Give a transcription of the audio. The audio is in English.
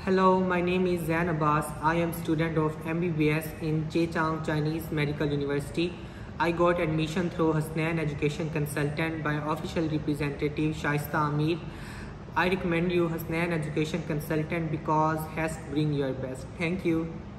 Hello, my name is Zain Abbas. I am student of MBBS in Zhejiang Chinese Medical University. I got admission through Hussnain Education Consultant by official representative Shaista Amir. I recommend you Hussnain Education Consultant because HEST bring your best. Thank you.